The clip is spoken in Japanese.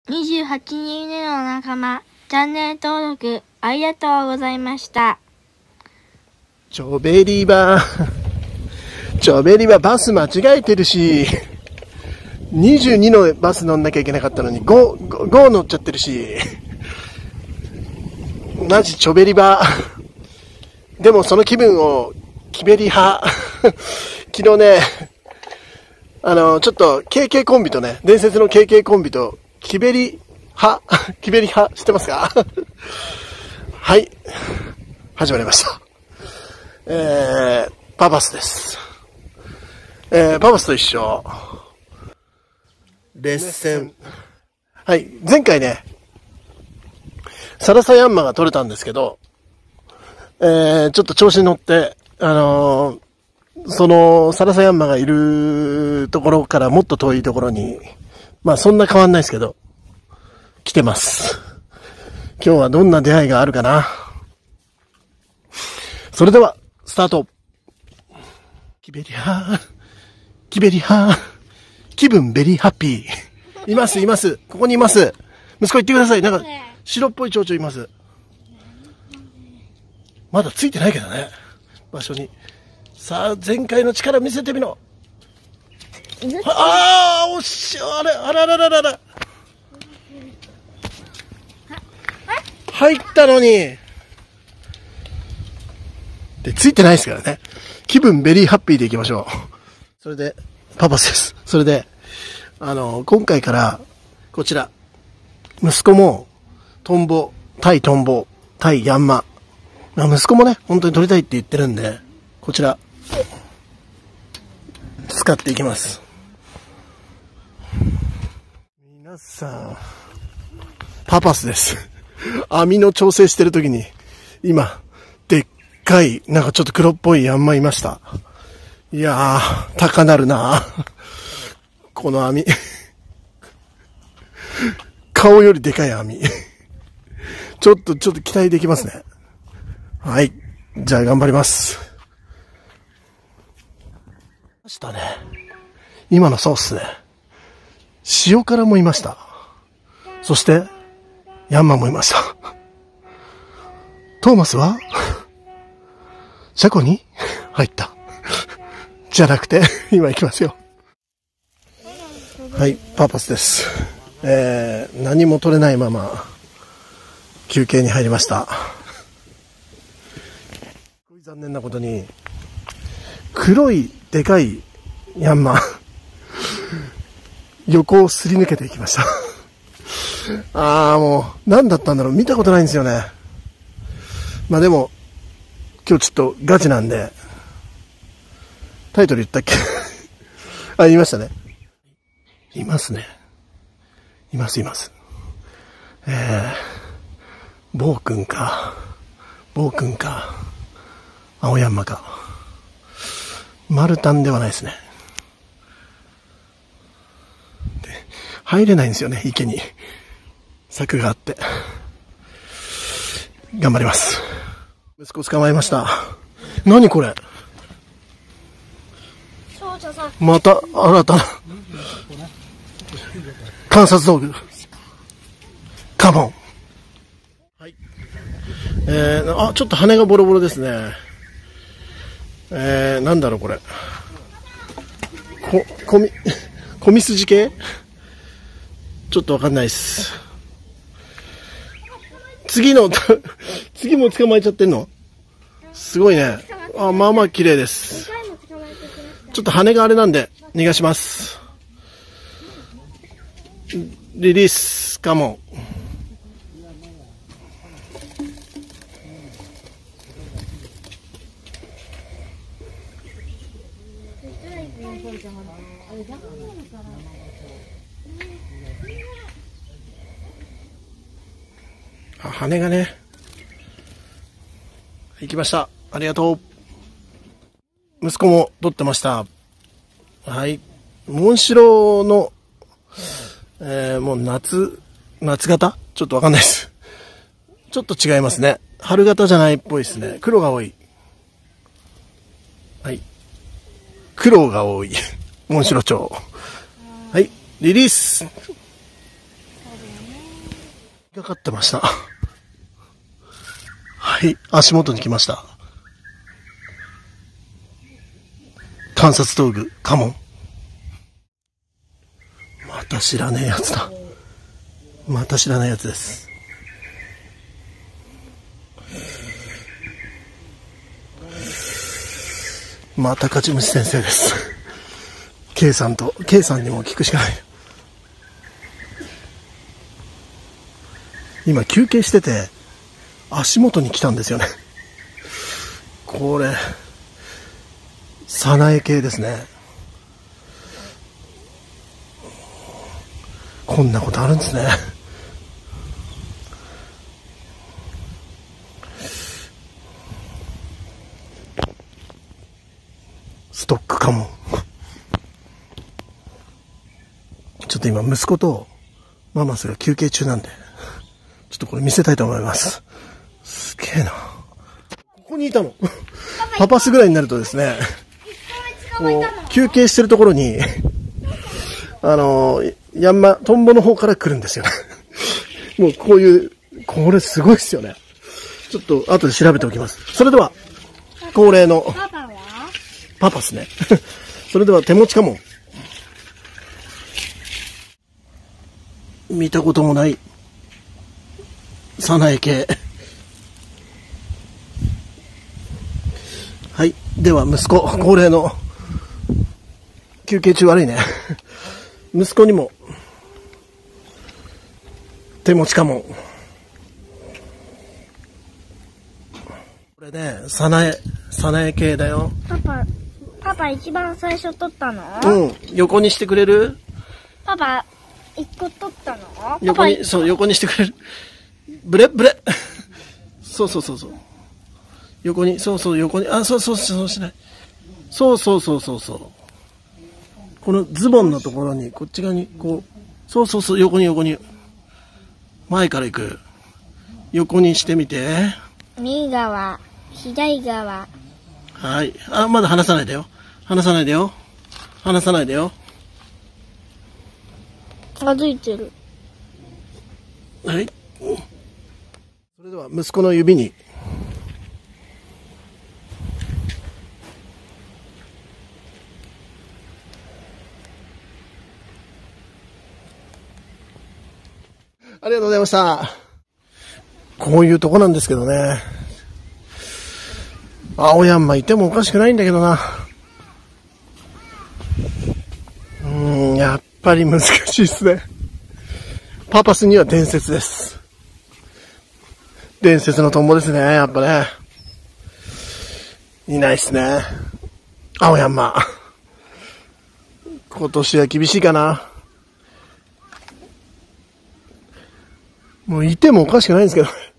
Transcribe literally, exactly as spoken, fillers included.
にじゅうはちにんめの仲間、チャンネル登録ありがとうございました。 チョベリバー。チョベリバーバス間違えてるし、にじゅうにのバス乗んなきゃいけなかったのにご、ご乗っちゃってるし、マジチョベリバー。でもその気分をキベリ派。昨日ね、あの、ちょっと ケーケー コンビとね、伝説の ケーケー コンビとキベリ派、キベリ派知ってますか？はい。始まりました。えー、パパスです。えー、パパスと一緒。レッスン。はい。前回ね、サラサヤンマが取れたんですけど、えー、ちょっと調子に乗って、あのー、その、サラサヤンマがいるところからもっと遠いところに、まあそんな変わんないですけど、来てます。今日はどんな出会いがあるかな。それでは、スタート。キベリハー、キベリハー、気分ベリーハッピー。います、います。ここにいます。息子行ってください。なんか、白っぽい蝶々います。まだついてないけどね。場所に。さあ、前回の力見せてみろ。ああ、おっしゃ、あれ、あららららら。入ったのに。で、ついてないですからね。気分ベリーハッピーでいきましょう。それで、パパスです。それで、あの、今回から、こちら、息子も、トンボ、対トンボ、対ヤンマ。息子もね、本当に取りたいって言ってるんで、こちら、使っていきます。皆さん、パパスです。網の調整してるときに、今、でっかい、なんかちょっと黒っぽいヤンマいました。いやー、高なるなこの網。顔よりでかい網。ちょっと、ちょっと期待できますね。はい。じゃあ頑張ります。ましたね。今のそうっすね。塩辛もいました。そして、ヤンマもいました。トーマスは車庫に入った。じゃなくて、今行きますよ。はい、パパスです。えー、何も取れないまま、休憩に入りました。すごい残念なことに、黒いでかいヤンマ、横をすり抜けていきました。あーもう、何だったんだろう、見たことないんですよね。まあでも、今日ちょっとガチなんで、タイトル言ったっけあ、言いましたね。いますね。いますいます。えー、ボー君か、ボー君か、青山か。マルタンではないですね。で、入れないんですよね、池に。柵があって。頑張ります。息子捕まえました。何これ？また新たな観察道具。カモン。はい。えー、あ、ちょっと羽がボロボロですね。えー、なんだろうこれ。こ、こみ、こみすじ系？ちょっとわかんないです。次の、次も捕まえちゃってんの？すごいね。あ、まあまあ綺麗です。ちょっと羽があれなんで、逃がします。リリース、カモン。あ、羽がね。行きました。ありがとう。息子も撮ってました。はい。モンシロの、えー、もう夏、夏型ちょっとわかんないです。ちょっと違いますね。春型じゃないっぽいですね。黒が多い。はい。黒が多い。モンシロチョウ。はい。リリース。 かかってました。はい、足元に来ました。観察道具、カモン。また知らねえやつだ。また知らないやつです。また勝ち虫先生です。K さんと、K さんにも聞くしかない。今休憩してて、足元に来たんですよね。これ、サナエ系ですね。こんなことあるんですね。ストックかも。ちょっと今息子とママスが休憩中なんで、ちょっとこれ見せたいと思います。すげえな。ここにいたの。パパスぐらいになるとですね、こう休憩してるところに、あの、ヤンマ、トンボの方から来るんですよね。もうこういう、これすごいっすよね。ちょっと後で調べておきます。それでは、恒例の、 パパはパパっすね。それでは手持ちかも。見たこともない、サナエ系。はい。では息子、恒例の、休憩中悪いね。息子にも、手持ちかも。これね、サナエ、サナエ系だよ。 パパ、パパ一番最初取ったの？ うん。横にしてくれる？ パパ、一個取ったの？ 横に、そう、横にしてくれる。ブレブレ。そうそうそうそう。横に、そうそう、横に、あ、そうそうそう、しない。そうそうそうそうそう。このズボンのところに、こっち側に、こう、そうそうそう、横に横に。前から行く。横にしてみて。 右側、左側。 はい。あ、まだ離さないでよ。離さないでよ。離さないでよ。 歩いてる。 はい。それでは息子の指に。ありがとうございました。こういうとこなんですけどね。青ヤンマいてもおかしくないんだけどな。うーん、やっぱり難しいっすね。パパスには伝説です。伝説のトンボですね、やっぱね。いないっすね。青ヤンマ。今年は厳しいかな。もういてもおかしくないんですけど。